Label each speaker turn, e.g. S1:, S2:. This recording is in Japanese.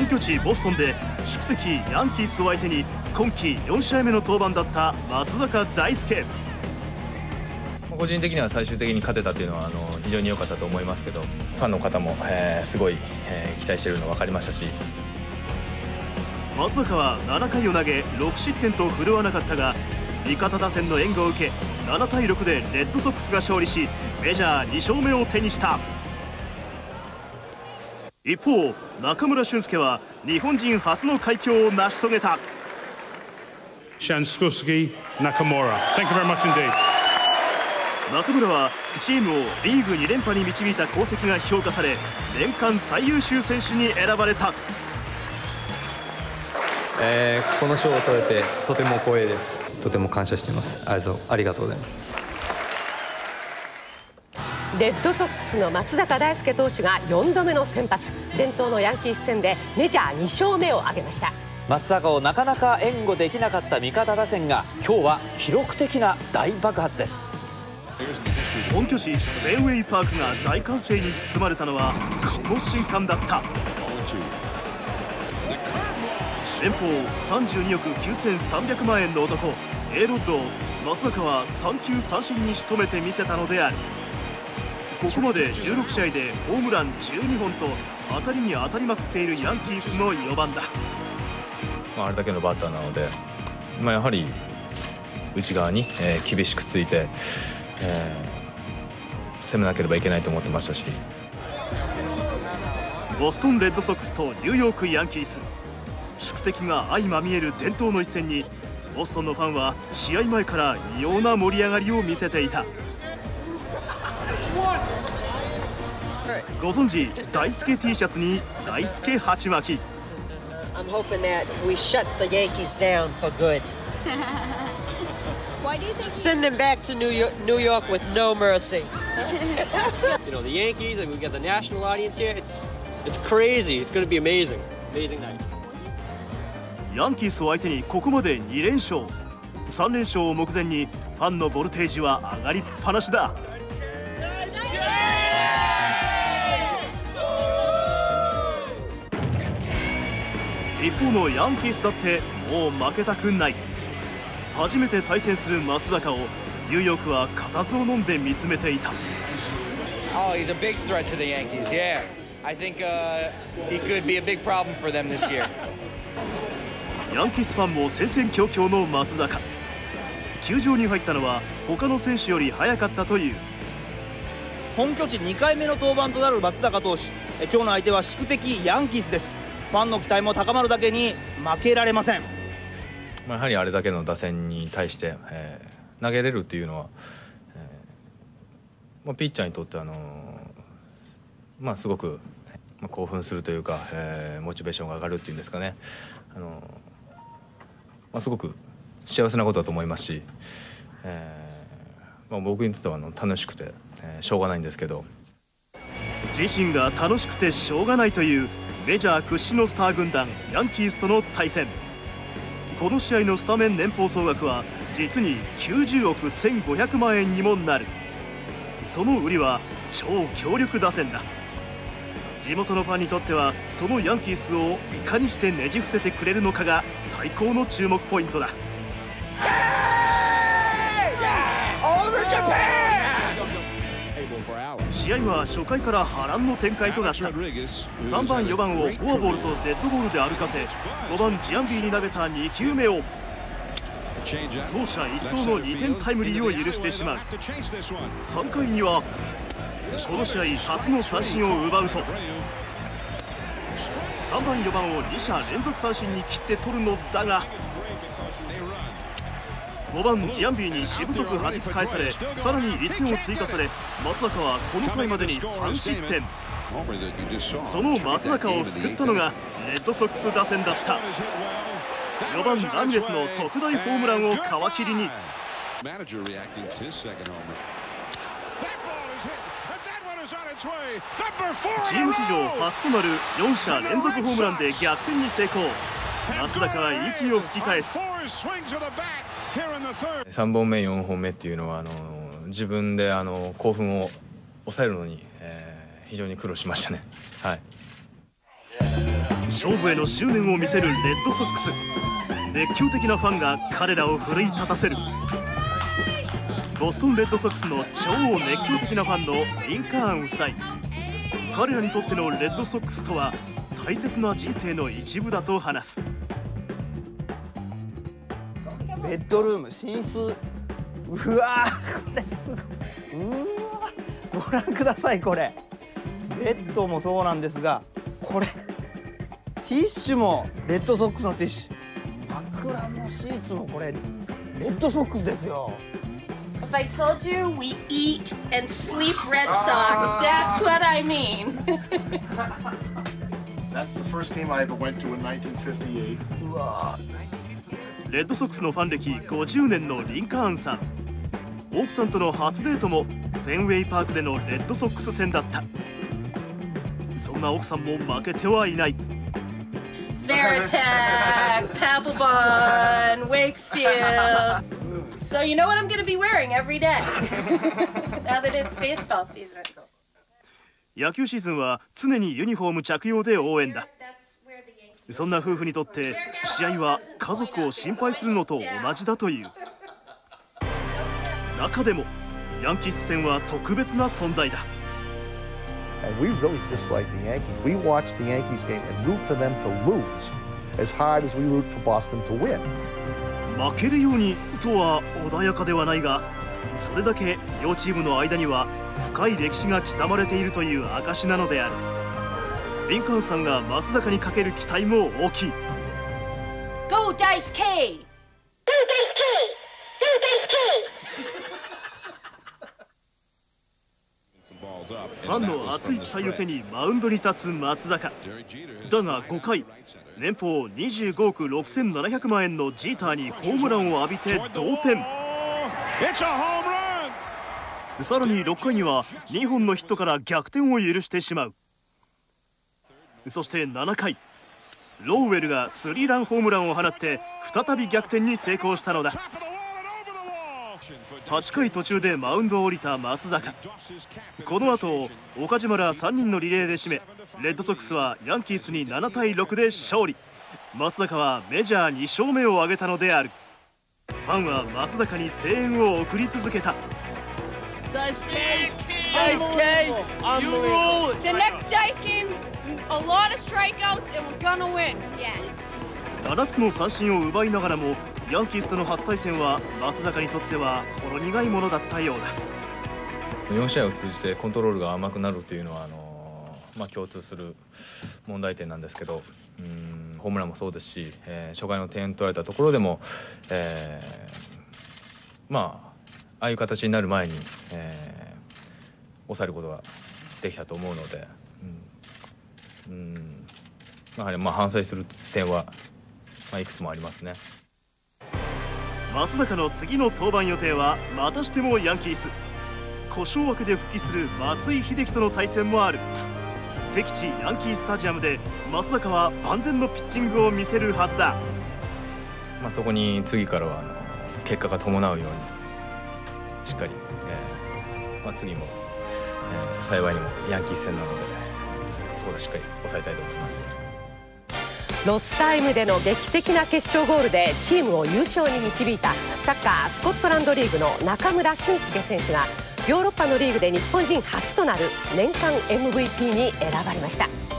S1: 拠地ボストンで宿敵ヤンキースを相手に今季4試合目の登板だった松坂大輔。
S2: 個人的には最終的に勝てたというのは非常に良かったと思いますけど、ファンの方も、すごい、期待しているの分かりましたし、
S1: 松坂は7回を投げ6失点と振るわなかったが、味方打線の援護を受け7対6でレッドソックスが勝利し、メジャー2勝目を手にした。一方、中村俊輔は日本人初の快挙を成し遂げた。
S3: Shansuke Nakamura. Thank you very much indeed.
S1: 中村はチームをリーグ2連覇に導いた功績が評価され、年間最優秀選手に選ばれた。
S4: この賞を取れてとても光栄です。とても感謝しています。ありがとうございます。
S5: レッドソックスの松坂大輔投手が4度目の先発、伝統のヤンキース戦でメジャー2勝目を挙げました。
S6: 松坂をなかなか援護できなかった味方打線が今日は記録的な大爆発です。
S1: 本拠地フェンウェイパークが大歓声に包まれたのはこの瞬間だった。年俸32億9300万円の男 A ロッドを松坂は3球三振に仕留めてみせたのである。ここまで16試合でホームラン12本と当たりに当たりまくっているヤンキースの4番だ。
S2: あれだけのバッターなので、やはり内側に、厳しくついて、攻めなければいけないと思ってましたし、
S1: ボストンレッドソックスとニューヨークヤンキース、宿敵が相まみえる伝統の一戦にボストンのファンは試合前から異様な盛り上がりを見せていた。ご存知大輔 T シャツに大輔鉢巻き。
S7: I'm hoping that we shut the Yankees down for good.
S8: Why do you think?
S7: Send them back to New York with no mercy.
S9: You know, the Yankees, like, we got the national audience here. It's crazy. It's going to be amazing. Amazing night.
S1: ヤンキースを相手にここまで2連勝。3連勝を目前にファンのボルテージは上がりっぱなしだ。一方のヤンキースだってもう負けたくない。初めて対戦する松坂をニューヨークは固唾を飲んで見つめていた。
S10: Oh, he's a big threat to the Yankees. Yeah, I think he could be a big problem for them this year.
S1: ヤンキースファンも戦々恐々の松坂。球場に入ったのは他の選手より早かったという。
S11: 本拠地2回目の登板となる松坂投手、今日の相手は宿敵ヤンキースです。ファンの期待も高まるだけに負けられません。
S2: やはりあれだけの打線に対して、投げれるっていうのは、ピッチャーにとってすごく、興奮するというか、モチベーションが上がるっていうんですかね、すごく幸せなことだと思いますし、僕にとっては楽しくて、しょうがないんですけど、
S1: 自身が楽しくてしょうがないというメジャー屈指のスター軍団ヤンキースとの対戦。この試合のスタメン年俸総額は実に90億1500万円にもなる。その売りは超強力打線だ。地元のファンにとってはそのヤンキースをいかにしてねじ伏せてくれるのかが最高の注目ポイントだ。試合は初回から波乱の展開となった。3番4番をフォアボールとデッドボールで歩かせ、5番ジアンビーに投げた2球目を走者一掃の2点タイムリーを許してしまう。3回にはこの試合初の三振を奪うと、3番4番を2者連続三振に切って取るのだが、5番ジアンビーにしぶとく弾き返され、さらに1点を追加され、松坂はこの回までに3失点。その松坂を救ったのがレッドソックス打線だった。4番ラミレスの特大ホームランを皮切りに、チーム史上初となる4者連続ホームランで逆転に成功。松坂は息を吹き返す。
S2: 3本目4本目っていうのは自分で興奮を抑えるのに、非常に苦労しましたね。はい。
S1: 勝負への執念を見せるレッドソックス。熱狂的なファンが彼らを奮い立たせる。ボストンレッドソックスの超熱狂的なファンのリンカーン夫妻。彼らにとってのレッドソックスとは大切な人生の一部だと話す。
S11: ベッドルーム、寝室、うわー、これすごい、うわー、ご覧ください。これベッドもそうなんですが、これティッシュもレッドソックスのティッシュ、枕もシーツもこれレッドソックスですよ。
S8: If I told you we eat and sleep Red Sox, that's what I mean.
S12: That's the first game I ever went to in 1958.
S11: うわ
S1: レッドソックスのファン歴50年のリンカーンさん。奥さんとの初デートもフェンウェイパークでのレッドソックス戦だった。そんな奥さんも負けてはいない。
S8: Veritech, Papelbon, Wakefield. So you know what I'm going to be wearing every day now that it's baseball season.
S1: 野球シーズンは常にユニフォーム着用で応援だ。そんな夫婦にとって試合は家族を心配するのと同じだという。中でもヤンキース戦は特別な存在だ。
S12: And we really dislike the Yankees. We watch the Yankees game and root for them to lose as hard as we root for Boston to win.
S1: 負けるようにとは穏やかではないが、それだけ両チームの間には深い歴史が刻まれているという証なのである。リンカーンさんが松坂にかける期待も大きい。
S8: Go Dice K!
S1: ファンの熱い期待を背にマウンドに立つ松坂。だが5回、年俸25億6700万円のジーターにホームランを浴びて同点。さらに6回には2本のヒットから逆転を許してしまう。そして7回、ローウェルがスリーランホームランを放って再び逆転に成功したのだ。8回途中でマウンドを降りた松坂。この後岡島ら3人のリレーで締め、レッドソックスはヤンキースに7対6で勝利。松坂はメジャー2勝目を挙げたのである。ファンは松坂に声援を送り続けた。
S8: Dice K! Dice K! You rule it! The next Dice game, a lot of strikeouts and we're gonna win. Yeah.
S1: 7つの三振を奪いながらもヤンキースとの初対戦は松坂にとってはほろ苦いものだったようだ。
S2: 4試合を通じてコントロールが甘くなるというのは共通する問題点なんですけど、ホームランもそうですし、初回の点取られたところでも、ああいう形になる前に、抑えることができたと思うので、やはり反省する点はいくつもありますね。
S1: 松坂の次の登板予定はまたしてもヤンキース。故障枠で復帰する松井秀喜との対戦もある。敵地ヤンキースタジアムで松坂は万全のピッチングを見せるはずだ。
S2: そこに次からは結果が伴うようにしっかり、次も、幸いにもヤンキース戦なのでそこでしっかり抑えたいと思います。
S5: ロスタイムでの劇的な決勝ゴールでチームを優勝に導いたサッカースコットランドリーグの中村俊輔選手がヨーロッパのリーグで日本人初となる年間 MVP に選ばれました。